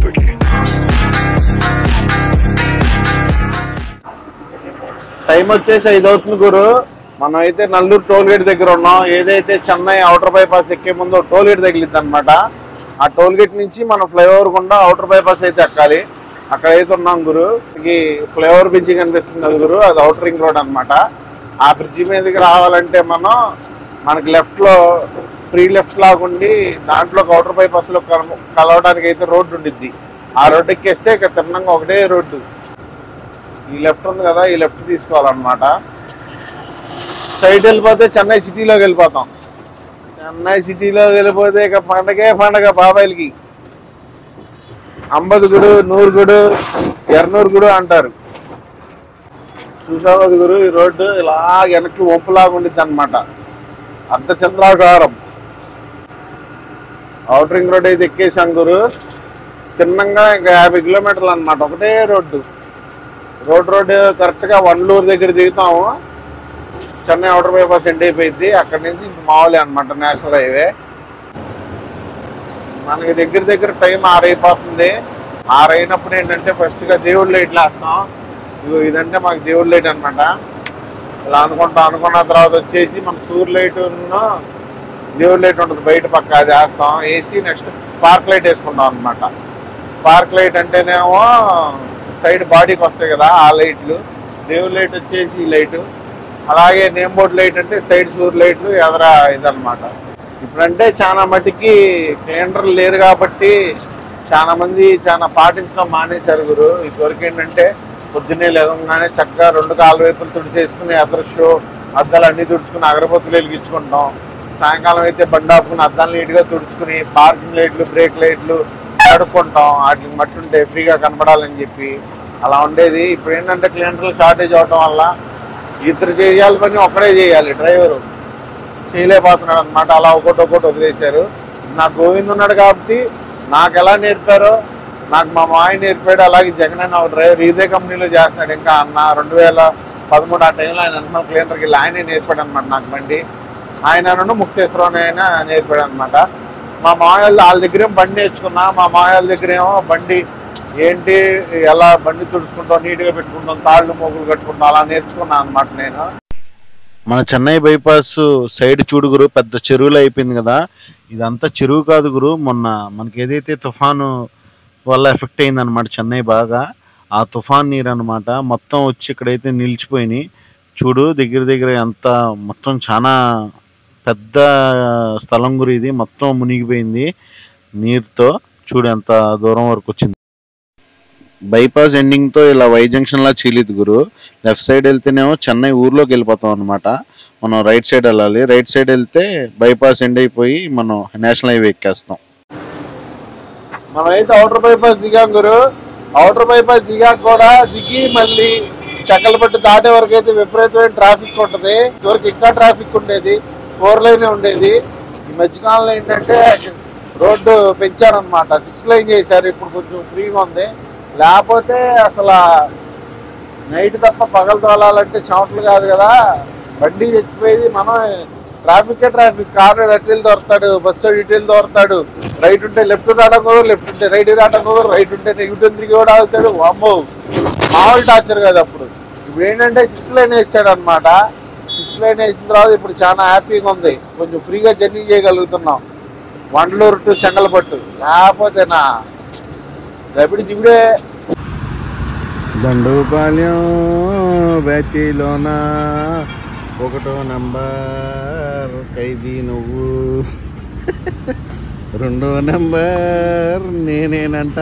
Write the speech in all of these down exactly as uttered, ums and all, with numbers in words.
Time వచ్చేసి ఐదు అవుతుంది గురు. మనం అయితే నల్లూరు టోల్ గేట్ దగ్గర ఉన్నాం. ఏదైతే చెన్నై అవుటర్ బైపాస్ ఎక్కే ముందు టోల్ గేట్ తగిలిద్ది అనమాట. ఆ టోల్ గేట్ నుంచి మనం ఫ్లైఓవర్ గుండా అవుటర్ బైపాస్ అయితే ఎక్కాలి. అక్కడైతే ఉన్నాం గురు. ఈ ఫ్లైఓవర్ బ్రిడ్జి కనిపిస్తుంది అది గురు, అది అవుటర్ రింగ్ రోడ్ అనమాట. ఆ బ్రిడ్జి మీదకి రావాలంటే మనం మనకి లెఫ్ట్ లో ఫ్రీ లెఫ్ట్ లాగుండి దాంట్లో అవుటర్ బైపాస్ లో కలవడానికి అయితే రోడ్డు ఉండిద్ది. ఆ రోడ్డు ఎక్కేస్తే ఇక తిన్నంగా ఒకటే రోడ్డు. ఈ లెఫ్ట్ ఉంది కదా, ఈ లెఫ్ట్ తీసుకోవాలన్నమాట. స్ట్రైట్ వెళ్ళిపోతే చెన్నై సిటీలోకి వెళ్ళిపోతాం. చెన్నై సిటీలోకి వెళ్ళిపోతే ఇక పండగే పండగ బాబాయిలకి. అంబద్ గుడు, నూరు గుడు, ఎర్నూరు గుడు అంటారు. చూసావు కదా గురు, ఈ రోడ్డు ఇలా వెనక్కి వంపులాగా ఉండిద్ది అనమాట. అర్ధచంద్రాకారం అవుటర్ రింగ్ రోడ్ అయితే ఎక్కేసాం గురు. చిన్నంగా ఇంకా యాభై కిలోమీటర్లు అనమాట, ఒకటే రోడ్డు. రోడ్ రోడ్డు కరెక్ట్గా వన్లూరు దగ్గర దిగుతాము. చెన్నై అవుటర్ బైపాస్ ఎండ్ అయిపోయింది. అక్కడి నుంచి మామూలే అనమాట, నేషనల్ హైవే. మనకి దగ్గర దగ్గర టైం ఆరు అయిపోతుంది. ఆరు అయినప్పుడు ఏంటంటే ఫస్ట్గా దేవుడి లైట్లు వేస్తాం. ఇగో ఇదంటే మాకు దేవుడి లైట్ అనమాట. ఇలా అనుకుంటాం. అనుకున్న తర్వాత వచ్చేసి మనకు సూర్ లైట్ దేవుడి లైట్ ఉంటుంది బయట పక్క, అది వేస్తాం. వేసి నెక్స్ట్ స్పార్క్ లైట్ వేసుకుంటాం అనమాట. స్పార్క్ లైట్ అంటేనేమో సైడ్ బాడీకి వస్తాయి కదా ఆ లైట్లు. దేవుడి లైట్ వచ్చేసి ఈ లైటు. అలాగే నేమ్ బోర్డ్ లైట్ అంటే సైడ్ సూర్ లైట్లు ఎదరా ఇదనమాట. ఇప్పుడంటే చాలా మటుకి క్లీనర్లు లేరు కాబట్టి చాలా మంది చాలా పాటించడం మానేశారు గురు. ఇదివరకు ఏంటంటే పొద్దున్నే లేవగానే చక్కగా రెండు కాళ్ళ వైపులు తుడిచేసుకుని అదృశ్యం అద్దాలు అన్నీ తుడుచుకుని అగరబత్తులు వెలిగించుకుంటాం. సాయంకాలం అయితే బండి ఆపుకుని అద్దాలు నీట్గా తుడుచుకుని పార్కింగ్ లైట్లు, బ్రేక్ లైట్లు కడుక్కుంటాం. వాటికి మట్టుంటే ఫ్రీగా కనపడాలని చెప్పి అలా ఉండేది. ఇప్పుడు ఏంటంటే క్లీనర్లు షార్టేజ్ అవడం వల్ల ఇద్దరు చేయాలి పని ఒక్కడే చేయాలి, డ్రైవరు చేయలేకపోతున్నాడు అనమాట. అలా ఒకటి ఒకటి వదిలేశారు. నాకు గోవింద్ ఉన్నాడు కాబట్టి నాకు ఎలా నేర్పారో నాకు మా మాయ నేర్పాడు. అలాగే జగన్ అన్న ఒక డ్రైవర్ ఇదే కంపెనీలో చేస్తున్నాడు. ఇంకా అన్న రెండు వేల పదమూడు ఆ టైంలో ఆయన అంటున్న క్లీనర్కి వెళ్ళి ఆయనే నేర్పాడు అనమాట నాకు బండి. ఆయన ముక్తేశ్వరం ఆయన నేర్పాడు అనమాట. మా మాయల వాళ్ళ దగ్గర బండి నేర్చుకున్నా. మా మాయల దగ్గర ఏమో బండి ఏంటి ఎలా బండి తుడుచుకుంటాం, నీట్గా పెట్టుకుంటాం, తాళ్ళు మోగులు కట్టుకుంటాం, అలా నేర్చుకున్నాను అనమాట నేను. మన చెన్నై బైపాస్ సైడ్ చూడు గురు, పెద్ద చెరువులు అయిపోయింది కదా. ఇదంతా చెరువు కాదు గురు, మొన్న మనకి ఏదైతే తుఫాను వల్ల ఎఫెక్ట్ అయిందనమాట చెన్నై బాగా. ఆ తుఫాన్ నీరు అనమాట మొత్తం వచ్చి ఇక్కడైతే నిలిచిపోయినాయి. చూడు దగ్గర దగ్గర ఎంత మొత్తం చాలా పెద్ద స్థలం గురి, ఇది మొత్తం మునిగిపోయింది నీరుతో. చూడు ఎంత దూరం వరకు వచ్చింది. బైపాస్ ఎండింగ్తో ఇలా వై జంక్షన్లా చీలిద్ది గురు. లెఫ్ట్ సైడ్ వెళ్తేనేమో చెన్నై ఊర్లోకి వెళ్ళిపోతాం అనమాట. మనం రైట్ సైడ్ వెళ్ళాలి. రైట్ సైడ్ వెళ్తే బైపాస్ ఎండ్ అయిపోయి మనం నేషనల్ హైవే ఎక్కేస్తాం. మనం అయితే అవుటర్ బైపాస్ దిగాం గురు. అవుటర్ బైపాస్ దిగాక కూడా దిగి మళ్ళీ చక్కలపట్టు దాటే వరకు అయితే విపరీతమైన ట్రాఫిక్ ఉంటుంది. ఇదివరకు ఇంకా ట్రాఫిక్ ఉండేది, ఫోర్ లైన్ ఉండేది. ఈ మధ్యకాలంలో ఏంటంటే రోడ్డు పెంచారనమాట, సిక్స్ లైన్ చేశారు. ఇప్పుడు కొంచెం ఫ్రీగా ఉంది. లేకపోతే అసలు నైట్ తప్ప పగలు తోలాలంటే చెమటలు కాదు కదా, బండి చచ్చిపోయేది. మనం ట్రాఫిక్ ట్రాఫిక్, కారు అటులు దొరుకుతాడు, బస్సు ఇటులు దొరుకుతాడు, రైట్ ఉంటే లెఫ్ట్ రావడం, లెఫ్ట్ ఉంటే రైట్ రావడం, రైట్ ఉంటే నెగిటివ్ తిరిగి కూడా అవుతాడు. అమ్మో మామూలు టార్చర్ కాదు. అప్పుడు ఇప్పుడు ఏంటంటే సిక్స్ లైన్ వేసాడు అనమాట. సిక్స్ లైన్ వేసిన తర్వాత ఇప్పుడు చాలా హ్యాపీగా ఉంది. కొంచెం ఫ్రీగా జర్నీ చేయగలుగుతున్నాం వండలూరు టు చెంగలపట్టు. లేకపోతే నా దబిడి దిగుడే. దండుపాలెం బ్యాచిలోన ఒకటో నంబర్ ఖైదీ నువ్వు, రెండో నంబర్ నేనేనంట.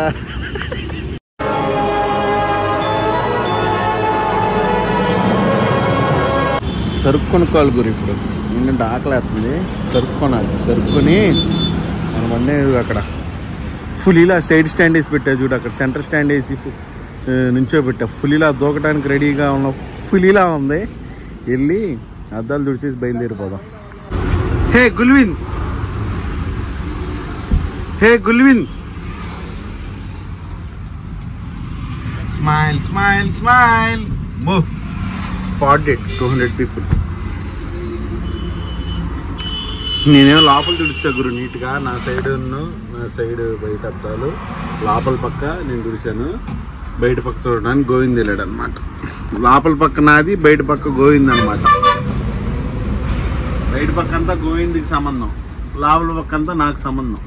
సరుకు కొనుక్కోవాలి గురి. ఇప్పుడు ఏంటంటే ఆకలి వేస్తుంది, సరుకు కొనాలి. సరుకుని మనం అన్నీ అక్కడ ఫుల్ ఇలా సైడ్ స్టాండ్ వేసి పెట్టా చూడు. అక్కడ సెంటర్ స్టాండ్ వేసి నుంచో పెట్టా. ఫుల్ ఇలా దూకడానికి రెడీగా ఉన్న ఫుల్ ఇలా ఉంది. వెళ్ళి అద్దాలు తుడిచేసి బయలుదేరిపోదాం. హే గుల్విన్, హే గుల్విన్, smile smile smile. Spotted two hundred people. నేనేమో లోపల తుడిచా గురు నీట్గా, నా సైడ్ నా సైడ్ బయట అద్దాలు లోపల పక్క నేను తుడిచాను, బయట పక్క చూడడానికి గోవింద్ వెళ్ళాడు అనమాట. లోపల పక్క నాది, బయట పక్క గోవింద్ అనమాట. బయట పక్క అంతా గోవింద్కి సంబంధం, లోపల పక్క అంతా నాకు సంబంధం.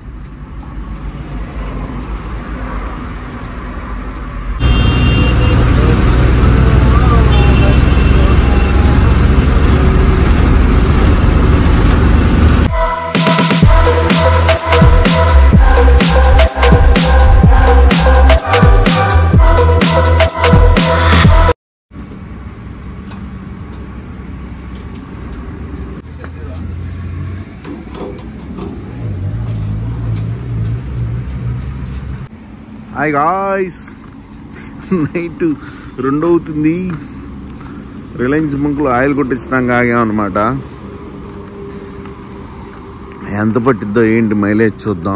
హాయ్ గాయ్స్, నైట్ రెండు అవుతుంది. రిలయన్స్ బంకులో ఆయిల్ కొట్టించడానికి ఆగామన్నమాట. ఎంత పట్టిద్దో ఏంటి మైలేజ్ చూద్దాం.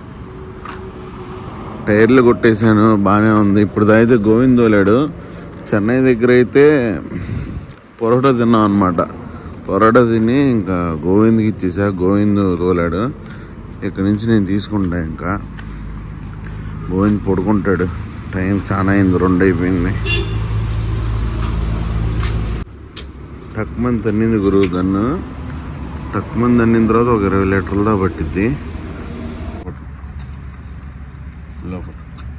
టైర్లు కొట్టేశాను, బాగానే ఉంది. ఇప్పుడు అయితే గోవింద్ తోలాడు. చెన్నై దగ్గర అయితే పొరోటా తిన్నాం అనమాట. పొరోటా తిని ఇంకా గోవింద్కి ఇచ్చేసా, గోవింద్ తోలాడు. ఇక్కడ నుంచి నేను తీసుకుంటా. ఇంకా గోవింద్ పడుకుంటాడు. టైం చాలా అయింది, రెండు అయిపోయింది. టక్మంది తన్నింది గురువు గన్ను. టక్మంది తన్నిన తర్వాత ఒక ఇరవై లీటర్ల దా పట్టిద్ది. లోపల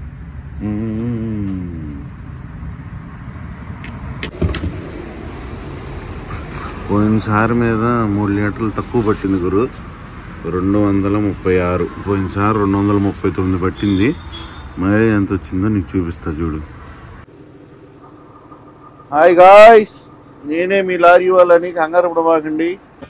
పోయినసారి మీద మూడు లీటర్లు తక్కువ పట్టింది గురు, రెండు వందల ముప్పై ఆరు. పోయినసారి రెండు వందల ముప్పై తొమ్మిది పట్టింది. మైలేజ్ ఎంత వచ్చిందో నీకు చూపిస్తా చూడు. హాయ్ గాయ్స్, నేనే మీ లారీ వాళ్ళని, కంగారు పడమాకండి.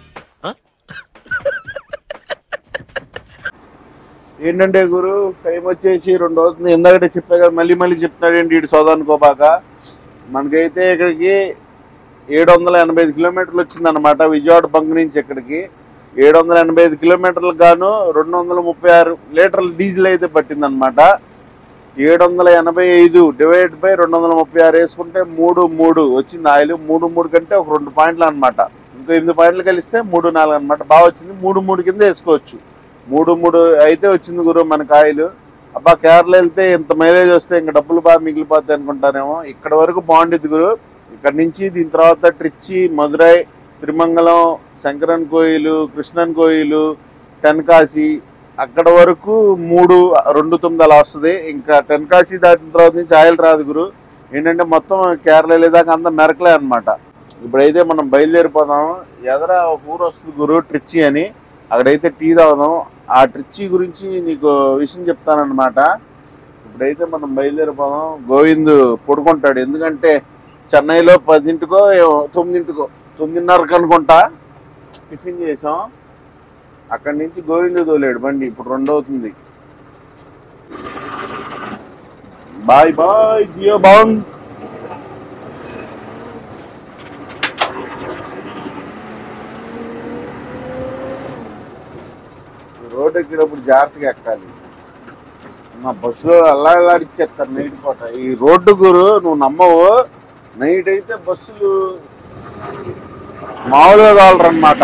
ఏంటంటే గురు, టైం వచ్చేసి రెండు అవుతుంది. ఇందాకంటే చెప్పా కదా, మళ్ళీ మళ్ళీ చెప్తున్నాడు ఏంటి ఇటు సోదా అనుకోబాక. మనకైతే ఇక్కడికి ఏడు వందల ఎనభై ఐదు కిలోమీటర్లు వచ్చిందనమాట. విజయవాడ బంక్ నుంచి ఇక్కడికి ఏడు వందల ఎనభై ఐదు కిలోమీటర్లకు గాను రెండు వందల ముప్పై ఆరు లీటర్ల డీజిల్ అయితే పట్టిందనమాట. ఏడు వందల ఎనభై ఐదు డివైడ్ బై రెండు వందల ముప్పై ఆరు వేసుకుంటే మూడు మూడు వచ్చింది ఆయిల్. మూడు మూడు కంటే ఒక రెండు పాయింట్లు అనమాట. ఇంకో ఎనిమిది పాయింట్లు కలిస్తే మూడు నాలుగు అనమాట. బాగా వచ్చింది. మూడు మూడు కింద వేసుకోవచ్చు. మూడు మూడు అయితే వచ్చింది గురు మనకు ఆయిల్. అబ్బా కేరళ వెళ్తే ఇంత మైలేజ్ వస్తే ఇంకా డబ్బులు బాగా మిగిలిపోతాయి అనుకుంటానేమో. ఇక్కడ వరకు బాగుండేది గురు. ఇక్కడ నుంచి దీని తర్వాత ట్రిచ్చి, మదురై, త్రిమంగళం, శంకరన్ కోయిలు, కృష్ణన్ కోయిలు, టెన్కాశీ అక్కడ వరకు మూడు రెండు తొమ్మిది అలా వస్తుంది. ఇంకా టెన్కాశీ దాటిన తర్వాత నుంచి ఆయిల్ రాదు గురు. ఏంటంటే మొత్తం కేరళ వెళ్ళేదాకా అంతా మెరకలే అనమాట. ఇప్పుడైతే మనం బయలుదేరిపోదాం. ఎదరా ఒక ఊరు వస్తుంది గురు, ట్రిచ్చి అని. అక్కడైతే టీ తాగుదాం. ఆ ట్రిచ్చి గురించి నీకు విషయం చెప్తానమాట. ఇప్పుడైతే మనం బయలుదేరిపోదాం. గోవింద్ పడుకుంటాడు, ఎందుకంటే చెన్నైలో పదింటికో తొమ్మిదింటికో తొమ్మిదిన్నరకు అనుకుంటా టిఫిన్ చేసాం. అక్కడి నుంచి గోవింద్ తోలేడు బండి. ఇప్పుడు రెండు అవుతుంది. బాయ్ బాయ్ జియో బాండ్. రోడ్ ఎక్కేటప్పుడు జాగ్రత్తగా ఎక్కాలి. మా బస్సులో అల్లాడిచ్చేస్తారు నైట్ పూట. ఈ రోడ్డు గురు నువ్వు నమ్మవు, నైట్ అయితే బస్సులు మామూలుగా తోలరు అనమాట.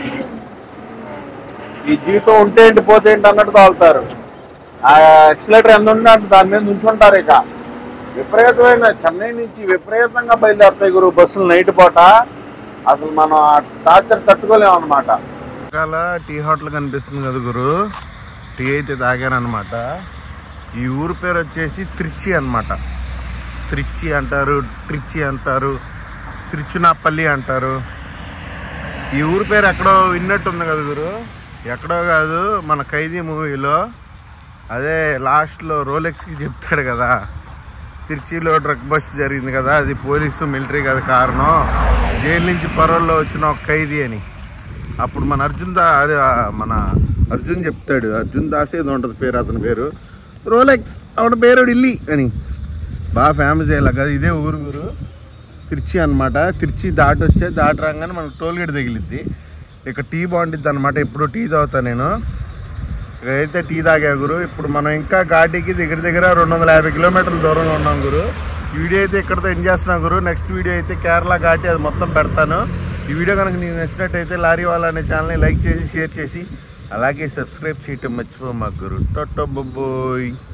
ఈ జీతం ఉంటే ఏంటి పోతే ఏంటి అన్నట్టు తోలుతారు. ఆ ఎక్సిలేటర్ ఎంత ఉంటే అంటే దాని మీద ఉంచుంటారు. ఇక విపరీతమైన చెన్నై నుంచి విపరీతంగా బయలుదేరుతాయి గురు బస్సులు నైట్ పూట. అసలు మనం ఆ టార్చర్ తట్టుకోలేము అనమాట. టీ హోటల్ కనిపిస్తుంది కదా గురు, టీ అయితే తాగానమాట. ఈ ఊరు పేరు వచ్చేసి త్రిచ్చి అనమాట. త్రిచ్చి అంటారు, ట్రిచ్చి అంటారు, తిరుచునాపల్లి అంటారు. ఈ ఊరు పేరు ఎక్కడో విన్నట్టుంది కదా గురు. ఎక్కడో కాదు, మన ఖైదీ మూవీలో అదే లాస్ట్లో రోలెక్స్కి చెప్తాడు కదా, తిరుచిలో డ్రగ్ బస్ట్ జరిగింది కదా, అది పోలీసు మిలిటరీ కదా కారణం, జైలు నుంచి పరోల్లో వచ్చిన ఒక ఖైదీ అని. అప్పుడు మన అర్జున్ దా అదే మన అర్జున్ చెప్తాడు, అర్జున్ దాస్ ఏదో ఉంటుంది పేరు, అతని పేరు రోలెక్స్, ఆవిడ పేరు ఢిల్లీ అని. బాగా ఫేమస్ అయ్యేలా కదా. ఇదే ఊరు గురు తిరుచి అనమాట. తిరుచి దాటి వచ్చే దాటి రాగానే మనకు టోల్గేట్ తగిలిద్ది. ఇక టీ బాగుంటుంది అనమాట. ఇప్పుడు టీ తాగుతా నేను. ఇక్కడైతే టీ తాగా గురు. ఇప్పుడు మనం ఇంకా ఘాటీకి దగ్గర దగ్గర రెండు వందల యాభై కిలోమీటర్ల దూరంలో ఉన్నాం గురు. ఈ వీడియో అయితే ఇక్కడతో ఎండ్ చేస్తున్నాం గురు. నెక్స్ట్ వీడియో అయితే కేరళ ఘాటీ అది మొత్తం పెడతాను. ఈ వీడియో కనుక నీకు నచ్చినట్టయితే లారీ వాళ్ళ అనే ఛానల్ని లైక్ చేసి షేర్ చేసి అలాగే సబ్స్క్రైబ్ చేయటం మర్చిపో మా గురు టొట్టో బొబ్బోయ్.